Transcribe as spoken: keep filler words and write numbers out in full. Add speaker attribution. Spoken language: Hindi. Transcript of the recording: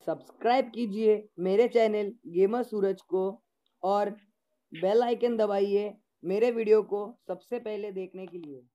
Speaker 1: सब्सक्राइब कीजिए मेरे चैनल गेमर सूरज को और बेल आइकन दबाइए मेरे वीडियो को सबसे पहले देखने के लिए।